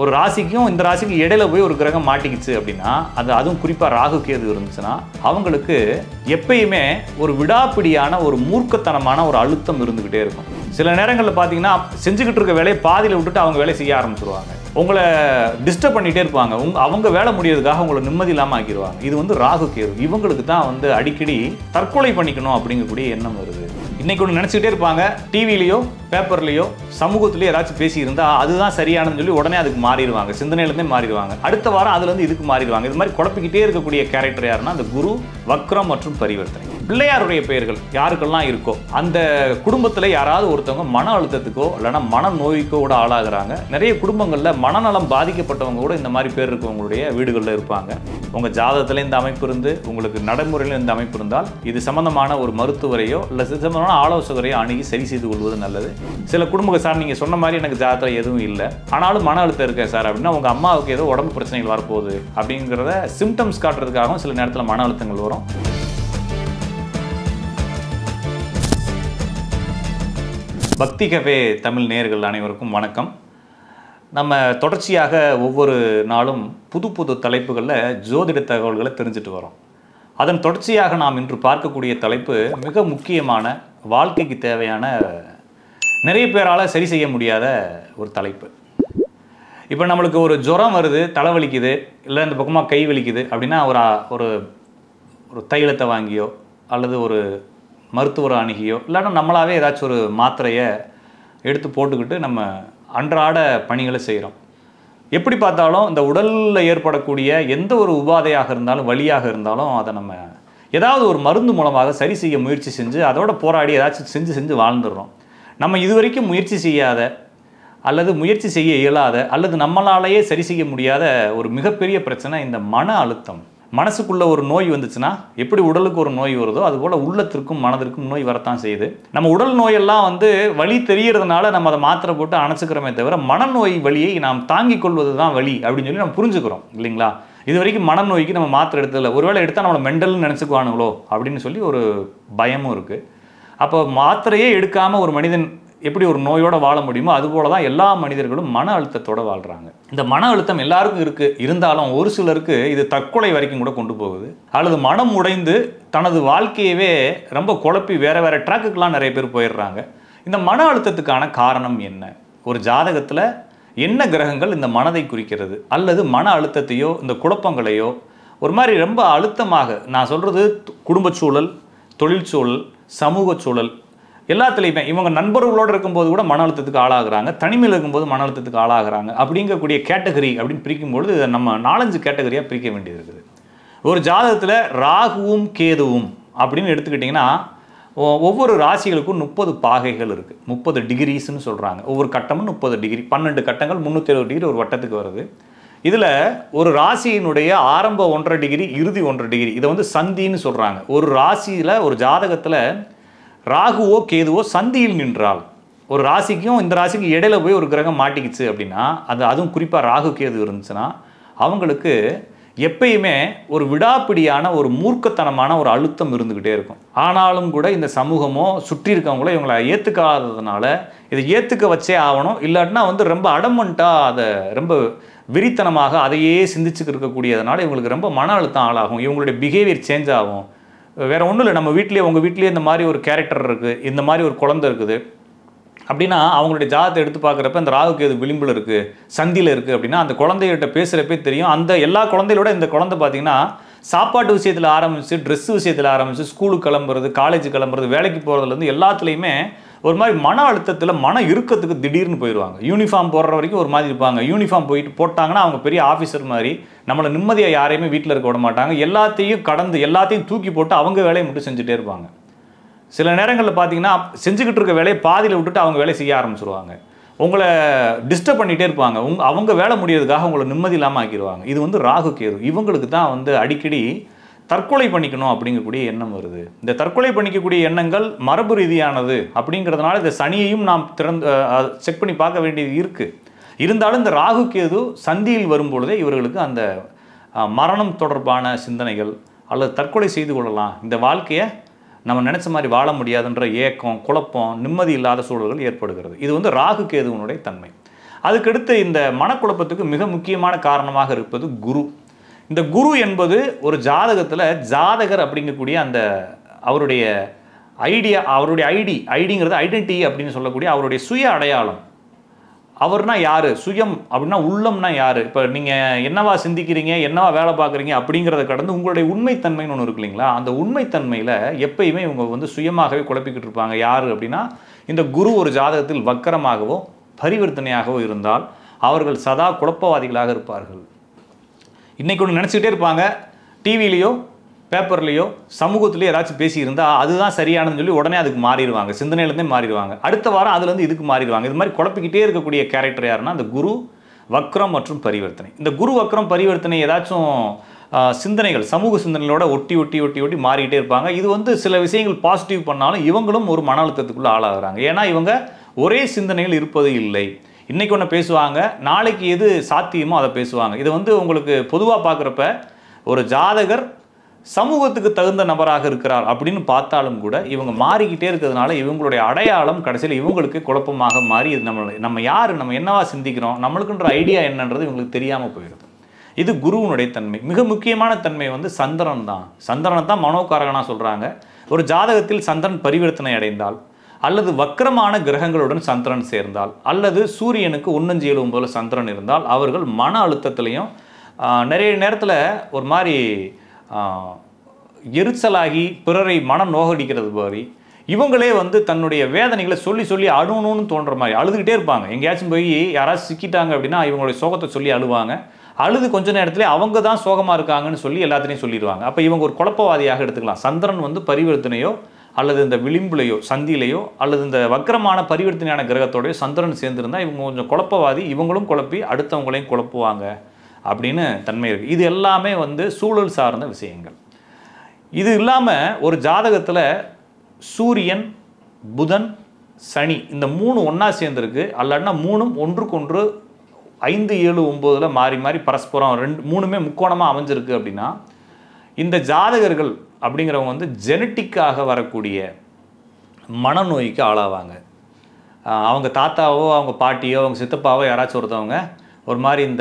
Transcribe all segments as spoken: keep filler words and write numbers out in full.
ஒரு ராசிக்கும் இந்த ராசிக்கு இடையில போய் ஒரு கிரகம் மாட்டிக்கிச்சு அப்படின்னா அது அதுவும் குறிப்பாக ராகு கேது இருந்துச்சுன்னா அவங்களுக்கு எப்பயுமே ஒரு விடாப்பிடியான ஒரு மூர்க்கத்தனமான ஒரு அழுத்தம் இருந்துக்கிட்டே இருக்கும். சில நேரங்களில் பார்த்தீங்கன்னா செஞ்சுக்கிட்டு இருக்க வேலையை பாதியில் விட்டுட்டு அவங்க வேலையை செய்ய ஆரம்பிச்சிருவாங்க. உங்களை டிஸ்டர்ப் பண்ணிகிட்டே இருப்பாங்க. உங்க அவங்க வேலை முடியறதுக்காக உங்களை நிம்மதி இல்லாமல் ஆக்கிடுவாங்க. இது வந்து ராகு கேது. இவங்களுக்கு தான் வந்து அடிக்கடி தற்கொலை பண்ணிக்கணும் அப்படிங்கக்கூடிய எண்ணம் வருது. இன்னைக்கு ஒன்று நினச்சிக்கிட்டே இருப்பாங்க. டிவிலையோ பேப்பர்லையோ சமூகத்திலேயே ஏதாச்சும் பேசியிருந்தா அதுதான் சரியானதுன்னு சொல்லி உடனே அதுக்கு மாறிடுவாங்க. சிந்தனையிலேருந்தே மாறிடுவாங்க. அடுத்த வாரம் அதுலேருந்து இதுக்கு மாறிடுவாங்க. இது மாதிரி குழப்பிக்கிட்டே இருக்கக்கூடிய கேரக்டர் யாருன்னா அந்த குரு, வக்ரம் மற்றும் பரிவர்த்தனை. பிள்ளையாருடைய பெயர்கள் யாருக்கெல்லாம் இருக்கோ அந்த குடும்பத்தில் யாராவது ஒருத்தவங்க மன அழுத்தத்துக்கோ இல்லைன்னா மன நோய்க்கோ கூட ஆளாகிறாங்க. நிறைய குடும்பங்களில் மனநலம் பாதிக்கப்பட்டவங்க கூட இந்த மாதிரி பேர் இருக்கவங்களுடைய வீடுகளில் இருப்பாங்க. உங்கள் ஜாதகத்தில் இந்த அமைப்பு இருந்து உங்களுக்கு நடைமுறையில் இந்த அமைப்பு இருந்தால் இது சம்பந்தமான ஒரு மருத்துவரையோ இல்லை சம்பந்தமான ஆலோசகரையோ அணுகி சரி செய்து கொள்வது நல்லது. சில குடும்ப சார் நீங்கள் சொன்ன மாதிரி எனக்கு ஜாதகத்தில் எதுவும் இல்லை ஆனாலும் மன அழுத்தம் இருக்கேன் சார் அப்படின்னா உங்கள் அம்மாவுக்கு ஏதோ உடம்பு பிரச்சனைகள் வரப்போகுது அப்படிங்கிறத சிம்டம்ஸ் காட்டுறதுக்காகவும் சில நேரத்தில் மன அழுத்தங்கள் வரும். பக்தி கஃபே தமிழ் நேயர்கள் அனைவருக்கும் வணக்கம். நம்ம தொடர்ச்சியாக ஒவ்வொரு நாளும் புது புது தலைப்புகளில் ஜோதிட தகவல்களை தெரிஞ்சுட்டு வரோம். அதன் தொடர்ச்சியாக நாம் இன்று பார்க்கக்கூடிய தலைப்பு மிக முக்கியமான வாழ்க்கைக்கு தேவையான நிறைய பேரால் சரி செய்ய முடியாத ஒரு தலைப்பு. இப்போ நம்மளுக்கு ஒரு ஜுரம் வருது, தலைவலிக்குது, இல்லை இந்த பக்கமாக கை வலிக்குது அப்படின்னா ஒரு ஒரு ஒரு தைலத்தை வாங்கியோ அல்லது ஒரு மருத்துவரை அணுகியோ இல்லைன்னா நம்மளாவே ஏதாச்சும் ஒரு மாத்திரையை எடுத்து போட்டுக்கிட்டு நம்ம அன்றாட பணிகளை செய்கிறோம். எப்படி பார்த்தாலும் இந்த உடலில் ஏற்படக்கூடிய எந்த ஒரு உபாதையாக இருந்தாலும் வலியாக இருந்தாலும் அதை நம்ம ஏதாவது ஒரு மருந்து மூலமாக சரி செய்ய முயற்சி செஞ்சு அதோட போராடி ஏதாச்சும் செஞ்சு செஞ்சு வாழ்ந்துடுறோம். நம்ம இது வரைக்கும் முயற்சி செய்யாத அல்லது முயற்சி செய்ய இயலாத அல்லது நம்மளாலேயே சரி செய்ய முடியாத ஒரு மிகப்பெரிய பிரச்சனை இந்த மன அழுத்தம். மனசுக்குள்ள ஒரு நோய் வந்துச்சுன்னா எப்படி உடலுக்கு ஒரு நோய் வருதோ அதுபோல் உள்ளத்திற்கும் மனதிற்கும் நோய் வரத்தான் செய்யுது. நம்ம உடல் நோயெல்லாம் வந்து வலி தெரியறதுனால நம்ம அதை மாத்திரை போட்டு அணைச்சிக்கிறோமே தவிர மனநோய் வலியை நாம் தாங்கிக் கொள்வது தான் வலி அப்படின்னு சொல்லி நம்ம புரிஞ்சுக்கிறோம் இல்லைங்களா? இது வரைக்கும் மனநோய்க்கு நம்ம மாத்திரை எடுத்ததில்லை. ஒருவேளை எடுத்தால் நம்மளை மெண்டல்னு நினச்சிக்குவானுங்களோ அப்படின்னு சொல்லி ஒரு பயமும் இருக்குது. அப்போ மாத்திரையே எடுக்காமல் ஒரு மனிதன் எப்படி ஒரு நோயோடு வாழ முடியுமோ அதுபோல தான் எல்லா மனிதர்களும் மன அழுத்தத்தோடு வாழ்கிறாங்க. இந்த மன அழுத்தம் எல்லாருக்கும் இருக்குது. இருந்தாலும் ஒரு சிலருக்கு இது தற்கொலை வரைக்கும் கூட கொண்டு போகுது. அல்லது மனம் உடைந்து தனது வாழ்க்கையவே ரொம்ப குழப்பி வேறு வேறு ட்ராக்குக்கெலாம் நிறைய பேர் போயிடுறாங்க. இந்த மன அழுத்தத்துக்கான காரணம் என்ன? ஒரு ஜாதகத்தில் என்ன கிரகங்கள் இந்த மனதை குறிக்கிறது அல்லது மன அழுத்தத்தையோ இந்த குழப்பங்களையோ ஒரு மாதிரி ரொம்ப அழுத்தமாக நான் சொல்கிறது குடும்ப சூழல், தொழில் சூழல், சமூக சூழல் எல்லாத்துலேயுமே இவங்க நண்பர்களோடு இருக்கும்போது கூட மன அழுத்தத்துக்கு ஆளாகிறாங்க, தனிமையில் இருக்கும்போது மன அழுத்தத்துக்கு ஆளாகிறாங்க. அப்படிங்கக்கூடிய கேட்டகரி அப்படின்னு பிரிக்கும்பொழுது நம்ம நாலஞ்சு கேட்டகரியாக பிரிக்க வேண்டியது இருக்குது. ஒரு ஜாதகத்தில் ராகுவும் கேதுவும் அப்படின்னு எடுத்துக்கிட்டிங்கன்னா ஒவ்வொரு ராசிகளுக்கும் முப்பது பாகைகள் இருக்குது. முப்பது டிகிரிஸ்ன்னு சொல்கிறாங்க. ஒவ்வொரு கட்டமும் முப்பது டிகிரி, பன்னெண்டு கட்டங்கள் முந்நூற்றி எழுபது டிகிரி ஒரு வட்டத்துக்கு வருது. இதில் ஒரு ராசியினுடைய ஆரம்ப ஒன்றரை டிகிரி, இறுதி ஒன்றரை டிகிரி, இதை வந்து சந்தின்னு சொல்கிறாங்க. ஒரு ராசியில் ஒரு ஜாதகத்தில் ராகுவோ கேதுவோ சந்தியில் நின்றால் ஒரு ராசிக்கும் இந்த ராசிக்கு இடையில போய் ஒரு கிரகம் மாட்டிக்கிச்சு அப்படின்னா அது அதுவும் குறிப்பாக ராகு கேது இருந்துச்சுன்னா அவங்களுக்கு எப்பயுமே ஒரு விடாப்பிடியான ஒரு மூர்க்கத்தனமான ஒரு அழுத்தம் இருந்துக்கிட்டே இருக்கும். ஆனாலும் கூட இந்த சமூகமோ சுற்றி இருக்கவங்களோ இவங்களை ஏற்றுக்காததுனால இதை ஏற்றுக்க வச்சே ஆகணும். இல்லாட்டினா வந்து ரொம்ப அடமண்ட்டாக அதை ரொம்ப விரித்தனமாக அதையே சிந்திச்சுக்கு இருக்கக்கூடியதுனால இவங்களுக்கு ரொம்ப மன அழுத்தம் ஆளாகும். இவங்களுடைய பிஹேவியர் சேஞ்ச் ஆகும். வேறு ஒன்றும் இல்லை, நம்ம வீட்லேயே உங்கள் வீட்லேயே இந்த மாதிரி ஒரு கேரக்டர் இருக்குது, இந்த மாதிரி ஒரு குழந்தை இருக்குது அப்படின்னா அவங்களுடைய ஜாதகத்தை எடுத்து பார்க்குறப்ப இந்த ராகு கேது விளிம்பில் இருக்குது, சந்தியில் இருக்குது அப்படின்னா அந்த குழந்தைகிட்ட பேசுகிறப்பே தெரியும். அந்த எல்லா குழந்தையோட இந்த குழந்தை பார்த்திங்கன்னா சாப்பாட்டு விஷயத்தில் ஆரம்பித்து, ட்ரெஸ்ஸு விஷயத்தில் ஆரம்பித்து, ஸ்கூலுக்கு கிளம்புறது, காலேஜ் கிளம்புறது, வேலைக்கு போகிறதுலேருந்து எல்லாத்துலேயுமே ஒரு மாதிரி மன அழுத்தத்தில் மன இறுக்கத்துக்கு திடீர்னு போயிடுவாங்க. யூனிஃபார்ம் போடுற வரைக்கும் ஒரு மாதிரி இருப்பாங்க. யூனிஃபார்ம் போயிட்டு போட்டாங்கன்னா அவங்க பெரிய ஆஃபீஸர் மாதிரி நம்மளை நிம்மதியாக யாரையுமே வீட்டில் இருக்க விட மாட்டாங்க. எல்லாத்தையும் கடந்து எல்லாத்தையும் தூக்கி போட்டு அவங்க வேலையை மட்டும் செஞ்சுட்டே இருப்பாங்க. சில நேரங்களில் பார்த்தீங்கன்னா செஞ்சுக்கிட்டு இருக்க வேலையை பாதியில் விட்டுட்டு அவங்க வேலையை செய்ய ஆரம்பிச்சிருவாங்க. உங்களை டிஸ்டர்ப் பண்ணிகிட்டே இருப்பாங்க. உங்க அவங்க வேலை முடியறதுக்காக உங்களை நிம்மதி இல்லாமல் ஆக்கிடுவாங்க. இது வந்து ராகு கேது. இவங்களுக்கு தான் வந்து அடிக்கடி தற்கொலை பண்ணிக்கணும் அப்படிங்கக்கூடிய எண்ணம் வருது. இந்த தற்கொலை பண்ணிக்கக்கூடிய எண்ணங்கள் மரபு ரீதியானது அப்படிங்கிறதுனால இந்த சனியையும் நாம் திறந்து செக் பண்ணி பார்க்க வேண்டியது இருக்குது. இருந்தாலும் இந்த ராகு கேது சந்தியில் வரும்பொழுதே இவர்களுக்கு அந்த மரணம் தொடர்பான சிந்தனைகள் அல்லது தற்கொலை செய்து கொள்ளலாம், இந்த வாழ்க்கையை நம்ம நினச்ச மாதிரி வாழ முடியாதுன்ற ஏக்கம், குழப்பம், நிம்மதி இல்லாத சூழல்கள் ஏற்படுகிறது. இது வந்து ராகு கேதுவனுடைய தன்மை. அதுக்கடுத்து இந்த மனக்குழப்பத்துக்கு மிக முக்கியமான காரணமாக இருப்பது குரு. இந்த குரு என்பது ஒரு ஜாதகத்தில் ஜாதகர் அப்படிங்கக்கூடிய அந்த அவருடைய ஐடியா, அவருடைய ஐடி ஐடிங்கிறது ஐடென்டிட்டி அப்படின்னு சொல்லக்கூடிய அவருடைய சுய அடையாளம். அவர்னா யார், சுயம் அப்படின்னா உள்ளம்னா யார், இப்போ நீங்கள் என்னவா சிந்திக்கிறீங்க, என்னவா வேலை பார்க்குறீங்க அப்படிங்கிறத கடந்து உங்களுடைய உண்மைத்தன்மைன்னு ஒன்று இருக்கு இல்லைங்களா, அந்த உண்மைத்தன்மையில் எப்பயுமே இவங்க வந்து சுயமாகவே குழப்பிக்கிட்டு இருப்பாங்க. யார் அப்படின்னா இந்த குரு ஒரு ஜாதகத்தில் வக்கரமாகவோ பரிவர்த்தனையாகவோ இருந்தால் அவர்கள் சதா குழப்பவாதிகளாக இருப்பார்கள். இன்றைக்கி ஒன்று நினச்சிக்கிட்டே இருப்பாங்க, டிவிலேயோ பேப்பர்லேயோ சமூகத்திலேயோ ஏதாச்சும் பேசியிருந்தால் அதுதான் சரியானதுன்னு சொல்லி உடனே அதுக்கு மாறிடுவாங்க, சிந்தனையிலேருந்தே மாறிடுவாங்க. அடுத்த வாரம் அதுலேருந்து இதுக்கு மாறிடுவாங்க. இது மாதிரி குழப்பிக்கிட்டே இருக்கக்கூடிய கேரக்டர் யாருன்னா அந்த குரு வக்ரம் மற்றும் பரிவர்த்தனை. இந்த குரு வக்ரம் பரிவர்த்தனை ஏதாச்சும் சிந்தனைகள் சமூக சிந்தனைகளோட ஒட்டி ஒட்டி ஒட்டி ஒட்டி மாறிக்கிட்டே இருப்பாங்க. இது வந்து சில விஷயங்கள் பாசிட்டிவ் பண்ணாலும் இவங்களும் ஒரு மன அழுத்தத்துக்குள்ளே ஆளாகிறாங்க. ஏன்னா இவங்க ஒரே சிந்தனைகள் இருப்பது இல்லை. இன்றைக்கி ஒன்று பேசுவாங்க, நாளைக்கு எது சாத்தியமோ அதை பேசுவாங்க. இது வந்து உங்களுக்கு பொதுவாக பார்க்குறப்ப ஒரு ஜாதகர் சமூகத்துக்கு தகுந்த நபராக இருக்கிறார் அப்படின்னு பார்த்தாலும் கூட இவங்க மாறிக்கிட்டே இருக்கிறதுனால இவங்களுடைய அடையாளம் கடைசியில் இவங்களுக்கு குழப்பமாக மாறி இது நம்ம நம்ம யார், நம்ம என்னவா சிந்திக்கிறோம், நம்மளுக்குன்ற ஐடியா என்னன்றது இவங்களுக்கு தெரியாமல் போயிடுது. இது குருவினுடைய தன்மை. மிக முக்கியமான தன்மை வந்து சந்திரன் தான். சந்திரனை தான் மனோகாரகனாக சொல்கிறாங்க. ஒரு ஜாதகத்தில் சந்திரன் பரிவர்த்தனை அடைந்தால் அல்லது வக்கரமான கிரகங்களுடன் சந்திரன் சேர்ந்தால் அல்லது சூரியனுக்கு ஒன்னஞ்சு ஏழு ஒன்பதுல சந்திரன் இருந்தால் அவர்கள் மன அழுத்தத்திலையும் நிறைய நேரத்தில் ஒரு மாதிரி எரிச்சலாகி பிறரை மனம் நோகடிக்கிறது மாதிரி இவங்களே வந்து தன்னுடைய வேதனைகளை சொல்லி சொல்லி அழுகணும்னு தோன்ற மாதிரி அழுதுகிட்டே இருப்பாங்க. எங்கேயாச்சும் போய் யாராச்சும் சிக்கிட்டாங்க அப்படின்னா இவங்களுடைய சோகத்தை சொல்லி அழுவாங்க. அழுது கொஞ்ச நேரத்தில் அவங்க தான் சோகமாக இருக்காங்கன்னு சொல்லி எல்லாத்தையும் சொல்லிடுவாங்க. அப்போ இவங்க ஒரு குழப்பவாதியாக எடுத்துக்கலாம். சந்திரன் வந்து பரிவர்த்தனையோ அல்லது இந்த விளிம்புலையோ சந்தியிலையோ அல்லது இந்த வக்கரமான பரிவர்த்தனையான கிரகத்தோடய சந்திரன் சேர்ந்துருந்தால் இவங்க கொஞ்சம் குழப்பவாதி, இவங்களும் குழப்பி அடுத்தவங்களையும் குழப்புவாங்க அப்படின்னு தன்மை இருக்குது. இது எல்லாமே வந்து சூழல் சார்ந்த விஷயங்கள். இது இல்லாமல் ஒரு ஜாதகத்தில் சூரியன் புதன் சனி இந்த மூணு ஒன்றா சேர்ந்துருக்கு, அல்லன்னா மூணும் ஒன்றுக்கொன்று ஐந்து ஏழு ஒம்போதில் மாறி மாறி பரஸ்பரம் ரெண்டு மூணுமே முக்கோணமாக அமைஞ்சிருக்கு அப்படின்னா இந்த ஜாதகர்கள் அப்படிங்கிறவங்க வந்து ஜெனட்டிக்காக வரக்கூடிய மனநோய்க்கு ஆளாவாங்க. அவங்க தாத்தாவோ அவங்க பாட்டியோ அவங்க சித்தப்பாவோ யாராச்சும் ஒருத்தவங்க ஒரு மாதிரி இந்த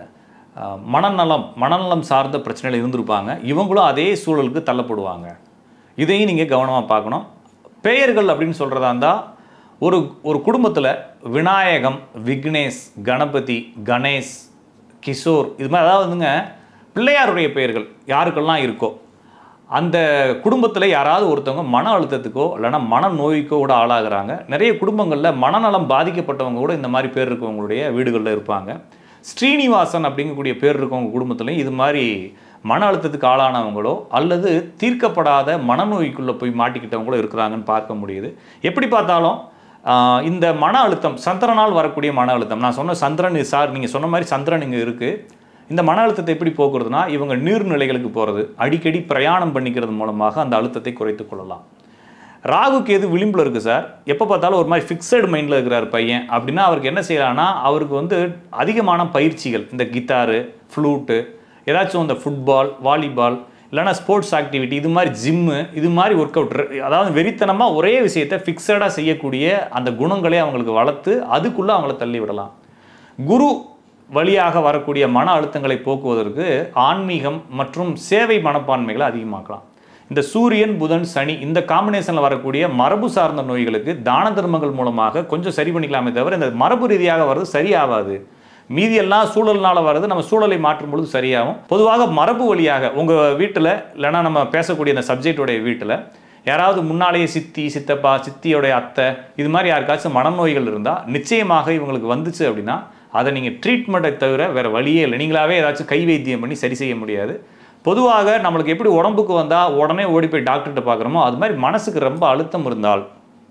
மனநலம் மனநலம் சார்ந்த பிரச்சனைகள் இருந்திருப்பாங்க. இவங்களும் அதே சூழலுக்கு தள்ளப்படுவாங்க. இதையும் நீங்கள் கவனமாக பார்க்கணும். பெயர்கள் அப்படின்னு சொல்கிறதா இருந்தால் ஒரு ஒரு குடும்பத்தில் விநாயகம், விக்னேஷ், கணபதி, கணேஷ், கிஷோர் இது மாதிரி அதாவது வந்துங்க பிள்ளையாருடைய பெயர்கள் யாருக்கெல்லாம் இருக்கோ அந்த குடும்பத்தில் யாராவது ஒருத்தவங்க மன அழுத்தத்துக்கோ இல்லைனா மன நோய்க்கோ கூட ஆளாகிறாங்க. நிறைய குடும்பங்களில் மனநலம் பாதிக்கப்பட்டவங்க கூட இந்த மாதிரி பேர் இருக்கவங்களுடைய வீடுகளில் இருப்பாங்க. ஸ்ரீனிவாசன் அப்படிங்கக்கூடிய பேர் இருக்கவங்க குடும்பத்துலையும் இது மாதிரி மன அழுத்தத்துக்கு ஆளானவங்களோ அல்லது தீர்க்கப்படாத மனநோய்க்குள்ளே போய் மாட்டிக்கிட்டவங்களோ இருக்கிறாங்கன்னு பார்க்க முடியுது. எப்படி பார்த்தாலும் இந்த மன அழுத்தம் சந்திரனால் வரக்கூடிய மன அழுத்தம், நான் சொன்ன சந்திரன் சார் நீங்கள் சொன்ன மாதிரி சந்திரன் இங்கே இருக்குது. இந்த மன அழுத்தத்தை எப்படி போக்குறதுனா இவங்க நீர்நிலைகளுக்கு போகிறது, அடிக்கடி பிரயாணம் பண்ணிக்கிறது மூலமாக அந்த அழுத்தத்தை குறைத்து கொள்ளலாம். ராகுக்கு எது விளிம்பில் இருக்குது சார், எப்போ பார்த்தாலும் ஒரு மாதிரி ஃபிக்ஸடு மைண்டில் இருக்கிறார் பையன் அப்படின்னா அவருக்கு என்ன செய்யலான்னா அவருக்கு வந்து அதிகமான பயிற்சிகள் இந்த கிட்டாரு, ஃப்ளூட்டு, ஏதாச்சும் இந்த ஃபுட்பால், வாலிபால் இல்லைனா ஸ்போர்ட்ஸ் ஆக்டிவிட்டி இது மாதிரி ஜிம்மு இது மாதிரி ஒர்க் அவுட், அதாவது வெறித்தனமாக ஒரே விஷயத்தை ஃபிக்ஸடாக செய்யக்கூடிய அந்த குணங்களே அவங்களுக்கு வளர்த்து அதுக்குள்ளே அவங்கள தள்ளி விடலாம். குரு வழியாக வரக்கூடிய மன அழுத்தங்களை போக்குவதற்கு ஆன்மீகம் மற்றும் சேவை மனப்பான்மைகளை அதிகமாக்கலாம். இந்த சூரியன் புதன் சனி இந்த காம்பினேஷனில் வரக்கூடிய மரபு சார்ந்த நோய்களுக்கு தான தர்மங்கள் மூலமாக கொஞ்சம் சரி பண்ணிக்கலாமே தவிர இந்த மரபு ரீதியாக வர்றது சரியாகாது. மீதியெல்லாம் சூழல்னால் வர்றது நம்ம சூழலை மாற்றும் பொழுது சரியாகும். பொதுவாக மரபு வழியாக உங்கள் வீட்டில் இல்லைனா நம்ம பேசக்கூடிய இந்த சப்ஜெக்டோடைய வீட்டில் யாராவது முன்னாலேயே சித்தி சித்தப்பா சித்தியோடைய அத்தை இது மாதிரி யாருக்காச்சும் மனநோய்கள் இருந்தால் நிச்சயமாக இவங்களுக்கு வந்துச்சு அப்படின்னா அதை நீங்கள் ட்ரீட்மெண்ட்டை தவிர வேறு வழியே இல்லை. நீங்களாவே ஏதாச்சும் கை வைத்தியம் பண்ணி சரி செய்ய முடியாது. பொதுவாக நம்மளுக்கு எப்படி உடம்புக்கு வந்தால் உடனே ஓடி போய் டாக்டர்கிட்ட பார்க்குறோமோ அது மாதிரி மனசுக்கு ரொம்ப அழுத்தம் இருந்தால்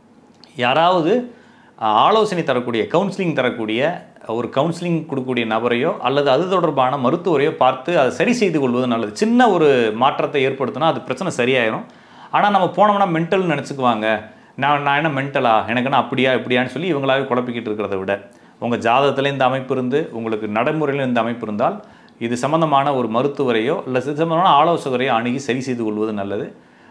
யாராவது ஆலோசனை தரக்கூடிய கவுன்சிலிங் தரக்கூடிய ஒரு கவுன்சிலிங் கொடுக்கக்கூடிய நபரையோ அல்லது அது தொடர்பான மருத்துவரையோ பார்த்து அதை சரி செய்து கொள்வது நல்லது. சின்ன ஒரு மாற்றத்தை ஏற்படுத்தினா அது பிரச்சனை சரியாயிடும். ஆனால் நம்ம போனோம்னா மென்டல்னு நினச்சிக்குவாங்க. நான் நான் என்ன மென்டலா, எனக்கு என்ன அப்படியா இப்படியான்னு சொல்லி இவங்களாவே குழப்பிக்கிட்டு இருக்கிறத விட உங்கள் ஜாதகத்தில் இந்த அமைப்பு இருந்து உங்களுக்கு நடைமுறையில் இந்த அமைப்பு இருந்தால் இது சம்பந்தமான ஒரு மருத்துவரையோ இல்லை சம்பந்தமான ஆலோசகரையோ அணுகி சரி செய்து கொள்வது நல்லது.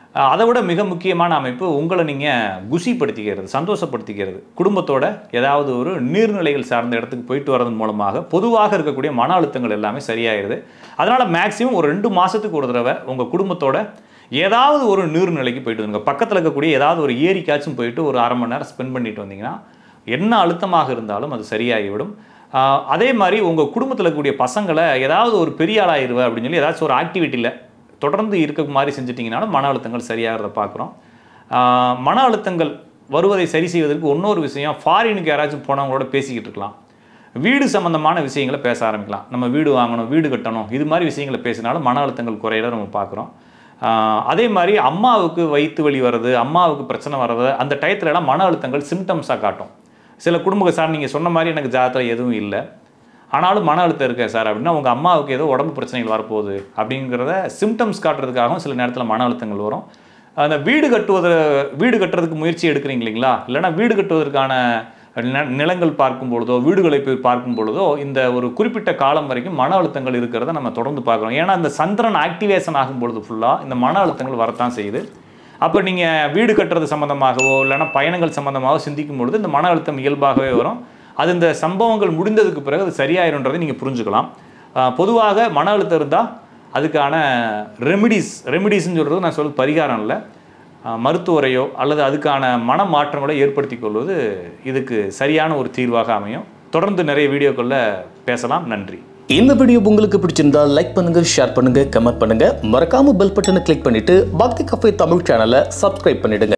அதை விட மிக முக்கியமான அமைப்பு உங்களை நீங்கள் குஷிப்படுத்திக்கிறது, சந்தோஷப்படுத்திக்கிறது. குடும்பத்தோட ஏதாவது ஒரு நீர்நிலைகள் சார்ந்த இடத்துக்கு போயிட்டு வரதன் மூலமாக பொதுவாக இருக்கக்கூடிய மன அழுத்தங்கள் எல்லாமே சரியாயிருது. அதனால் மேக்ஸிமம் ஒரு ரெண்டு மாதத்துக்கு ஒரு தடவை உங்கள் குடும்பத்தோட ஏதாவது ஒரு நீர்நிலைக்கு போயிட்டு வந்துங்க. பக்கத்தில் இருக்கக்கூடிய ஏதாவது ஒரு ஏரிக்காச்சும் போயிட்டு ஒரு அரை மணி நேரம் ஸ்பெண்ட் பண்ணிட்டு வந்தீங்கன்னா என்ன அழுத்தமாக இருந்தாலும் அது சரியாகிவிடும். அதே மாதிரி உங்கள் குடும்பத்தில் இருக்கக்கூடிய பசங்களை ஏதாவது ஒரு பெரிய ஆளாயிருவ அப்படின்னு சொல்லி ஏதாச்சும் ஒரு ஆக்டிவிட்டியில் தொடர்ந்து இருக்க மாதிரி செஞ்சிட்டிங்கனாலும் மன அழுத்தங்கள் சரியாகிறத பார்க்குறோம். மன அழுத்தங்கள் வருவதை சரி செய்வதற்கு இன்னொரு விஷயம், ஃபாரினுக்கு யாராச்சும் போனவங்களோட பேசிக்கிட்டு இருக்கலாம். வீடு சம்மந்தமான விஷயங்களை பேச ஆரம்பிக்கலாம். நம்ம வீடு வாங்கணும், வீடு கட்டணும், இது மாதிரி விஷயங்களை பேசினாலும் மன அழுத்தங்கள் குறையிற நம்ம பார்க்குறோம். அதே மாதிரி அம்மாவுக்கு வயிற்று வலி வர்றது, அம்மாவுக்கு பிரச்சனை வர்றது, அந்த டயத்துலலாம் மன அழுத்தங்கள் சிம்டம்ஸாக காட்டும். சில குடும்ப சார் நீங்கள் சொன்ன மாதிரி எனக்கு ஜாதகத்தில் எதுவும் இல்லை, ஆனாலும் மன அழுத்தம் இருக்கா சார் அப்படின்னா உங்கள் அம்மாவுக்கு ஏதோ உடம்பு பிரச்சனைகள் வரப்போகுது அப்படிங்கிறத சிம்டம்ஸ் காட்டுறதுக்காகவும் சில நேரத்தில் மன அழுத்தங்கள் வரும். அந்த வீடு கட்டுவதை வீடு கட்டுறதுக்கு முயற்சி எடுக்கிறீங்க இல்லைங்களா, இல்லைனா வீடு கட்டுவதற்கான நிலங்கள் பார்க்கும் பொழுதோ வீடுகளை போய் பார்க்கும் பொழுதோ இந்த ஒரு குறிப்பிட்ட காலம் வரைக்கும் மன அழுத்தங்கள் இருக்கிறத நம்ம தொடர்ந்து பார்க்குறோம். ஏன்னா இந்த சந்திரன் ஆக்டிவேஷன் ஆகும் பொழுது ஃபுல்லாக இந்த மன அழுத்தங்கள் வரத்தான் செய்யுது. அப்போ நீங்கள் வீடு கட்டுறது சம்மந்தமாகவோ இல்லைனா பயணங்கள் சம்மந்தமாகவோ சிந்திக்கும் பொழுது இந்த மன அழுத்தம் இயல்பாகவே வரும். அது இந்த சம்பவங்கள் முடிந்ததுக்கு பிறகு அது சரியாயிருன்றதை நீங்கள் புரிஞ்சுக்கலாம். பொதுவாக மன அழுத்தம் இருந்தால் அதுக்கான ரெமிடிஸ் ரெமிடிஸ்ன்னு சொல்கிறது நான் சொல்ல பரிகாரம் இல்லை, மருத்துவரையோ அல்லது அதுக்கான மன மாற்றங்களோ ஏற்படுத்தி கொள்வது இதுக்கு சரியான ஒரு தீர்வாக அமையும். தொடர்ந்து நிறைய வீடியோக்களில் பேசலாம். நன்றி. இந்த வீடியோ உங்களுக்கு பிடிச்சிருந்தா லைக் பண்ணுங்க, ஷேர் பண்ணுங்க, கமெண்ட் பண்ணுங்க. மறக்காம பெல் பட்டனை கிளிக் பண்ணிட்டு பக்தி கஃபே தமிழ் சேனலை சப்ஸ்கிரைப் பண்ணிடுங்க.